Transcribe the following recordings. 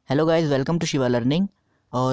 Hello guys, welcome to Shiva learning. और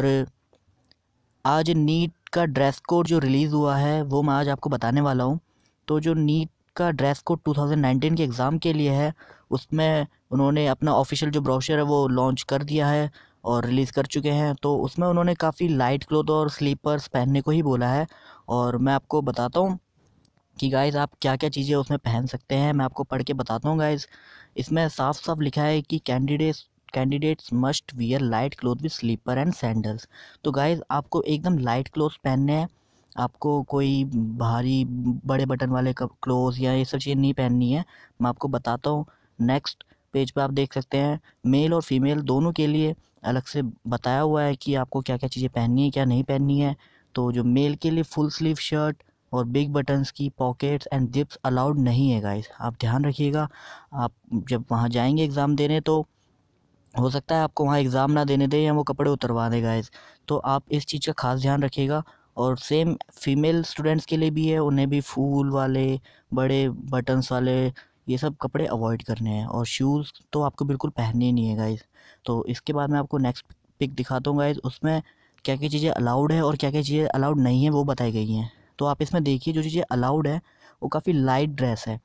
आज NEET का ड्रेस कोड जो रिलीज़ हुआ है वो मैं आज आपको बताने वाला हूँ। तो जो नीट का ड्रेस कोड 2019 के एग्ज़ाम के लिए है, उसमें उन्होंने अपना ऑफिशियल जो ब्रोशर है वो लॉन्च कर दिया है और रिलीज़ कर चुके हैं। तो उसमें उन्होंने काफ़ी लाइट क्लोथ और स्लीपर्स पहनने को ही बोला है। और मैं आपको बताता हूँ कि गाइस आप क्या क्या चीज़ें उसमें पहन सकते हैं। मैं आपको पढ़ के बताता हूँ गाइस। इसमें साफ साफ लिखा है कि candidates must wear light cloth with slipper and sandals. तो गाइस आपको एकदम लाइट क्लोथ्स पहनने हैं। आपको कोई भारी बड़े बटन वाले क्लोथ्स या ये सब चीज़ें नहीं पहननी है। मैं आपको बताता हूँ। नेक्स्ट पेज पे आप देख सकते हैं मेल और फीमेल दोनों के लिए अलग से बताया हुआ है कि आपको क्या क्या चीज़ें पहननी है क्या नहीं पहननी है। तो जो मेल के लिए फुल स्लीव शर्ट और बिग बटन्स की पॉकेट्स एंड जिप्स अलाउड नहीं है गाइस, आप ध्यान रखिएगा। आप जब वहाँ जाएंगे एग्ज़ाम देने तो हो सकता है आपको वहाँ एग्ज़ाम ना देने दें या वो कपड़े उतरवा दें गाइस। तो आप इस चीज़ का खास ध्यान रखिएगा। और सेम फीमेल स्टूडेंट्स के लिए भी है, उन्हें भी फूल वाले बड़े बटन्स वाले ये सब कपड़े अवॉइड करने हैं। और शूज़ तो आपको बिल्कुल पहनने ही नहीं है गाइस। तो इसके बाद मैं आपको नेक्स्ट पिक दिखाता हूँ गाइस, उसमें क्या क्या चीज़ें अलाउड है और क्या क्या चीज़ें अलाउड नहीं है वो बताई गई हैं। तो आप इसमें देखिए जो चीज़ें अलाउड है वो काफ़ी लाइट ड्रेस है।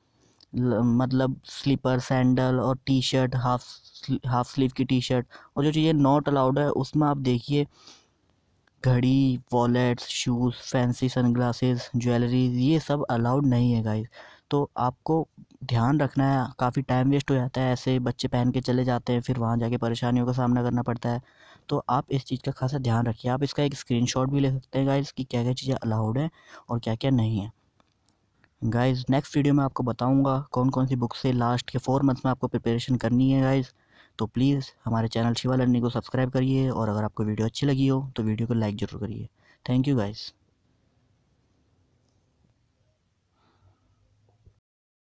मतलब स्लीपर सैंडल और टी शर्ट हाफ स्लीव की टी शर्ट। और जो चीज़ें नॉट अलाउड है उसमें आप देखिए घड़ी, wallets, shoes, fancy sunglasses, jewelleries, ये सब अलाउड नहीं है गाइस। तो आपको ध्यान रखना है। काफ़ी टाइम वेस्ट हो जाता है, ऐसे बच्चे पहन के चले जाते हैं फिर वहाँ जाके परेशानियों का सामना करना पड़ता है। तो आप इस चीज़ का खासा ध्यान रखिए। आप इसका एक स्क्रीनशॉट भी ले सकते हैं गाइस कि क्या क्या चीज़ें अलाउड है और क्या क्या नहीं है। गाइस नेक्स्ट वीडियो में आपको बताऊंगा कौन कौन सी बुक से लास्ट के 4 मंथ्स में आपको प्रिपरेशन करनी है गाइस। तो प्लीज़ हमारे चैनल शिवा लर्निंग को सब्सक्राइब करिए और अगर आपको वीडियो अच्छी लगी हो तो वीडियो को लाइक ज़रूर करिए। Thank you guys.